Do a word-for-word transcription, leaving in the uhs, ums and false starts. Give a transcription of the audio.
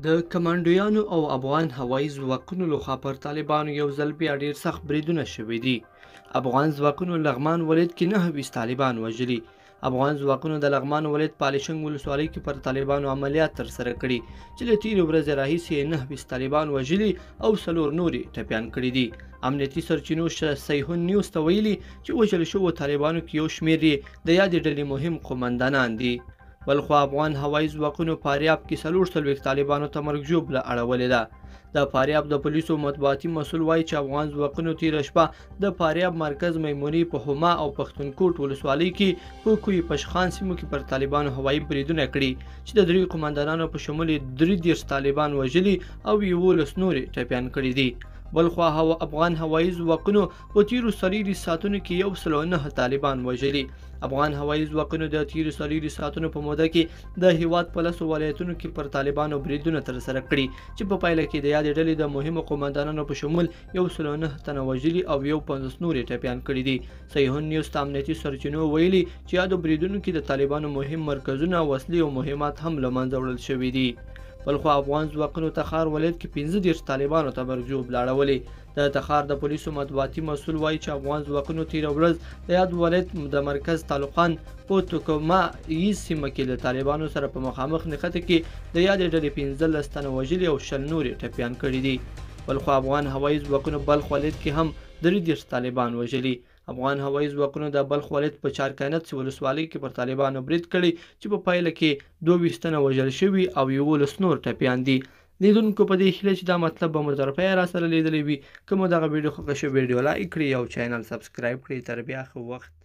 د کمانډویانو او افغان هوایي ځواکونو لخوا پر طالبانو یو ځل بیا ډیر سخت بریدونه شوي دي. افغان ځواکونو لغمان ولایت کې نهه ویشت طالبان وژلي. افغان ځواکونو د لغمان ولایت پالیشنګ ولسوالۍ کې پر طالبانو عملیات ترسره کړي چې له تېرې ورځې راهیسې یې نهه ویشت طالبان وژلي او څلور نور یې ټپیان کړي دي. امنیتي سرچینو صیحون نیوز ته ویلي چې وژل شوو طالبانو کې یو شمېر یې د یادې ډلې مهم قومندانان دي. بلخوا افغان هوایي ځواکونو فاریاب کې څلور څلوېښت طالبانو ته مرګ ژوبله اړولې ده. د فاریاب د پولیسو مطبوعاتي مسؤل وایي چې افغان ځواکونو تېره شپه د فاریاب مرکز میمونې په هما او پښتونکوټ ولسوالۍ کې په کوی پشخان سیمو کې پر طالبانو هوایي بریدونه کړي چې د دریو قمندانانو په شمول یې درې دېرش طالبان وژلي او یولس نور یې ټپیان کړي دي. بلخوا هوا افغان هوایي ځواکونو په تیرو څلورو ساعتونو کې یو سل او نهه طالبان وژلي. افغان هوایي ځواکونو د تیرو څلورو ساعتونو په موده کې د هیواد په لسو ولایتونو کې پر طالبانو بریدونه ترسره کړي چې په پایله کې د یادې ډلې د مهمو قومندانانو په شمول یو سل او نهه تنه وژلي او یو پنځوس نور یې ټپیان کړي دي. صیحون نیوز ته امنیتي سرچینو ویلي چې یادو بریدونو کې د طالبانو مهم مرکزونه، وسلې او مهمات هم له منځه وړل شوي دي. بلخوا افغان ځواکونو تخار ولایت کې پنځه دېرش طالبانو ته مرګ ژوبله اړولې. د تخار د پولیسو مطبوعاتي مسؤل وایي چې افغان ځواکونو تېره ورځ د یاد ولایت د مرکز تعلقان په توکمایي سیمه کې د طالبانو سره په مخامخ نښته کې د یادې ډلې پنځلس تنه وژلي او شل نور یې ټپیان کړي دي. بلخوا افغان هوایي ځواکونو بلخ ولایت کې هم درې دېرش طالبان وژلي. افغان هوایي ځواکونو د بلخ ولایت په چارکانت ولسوالۍ کې پر طالبانو برید کړی چې په پایله کې دوه ویشت تنه وژل شوي او یولس نور ټپیان دي. لیدونکو په دې هیله چې دا مطلب به مو تر پایه راسره لیدلی وي. که مو دغه ویډیو خوښه شوې ویډیو لایک کړئ او چینل سبسکرایب کړئ. تر بیا ښه وخت.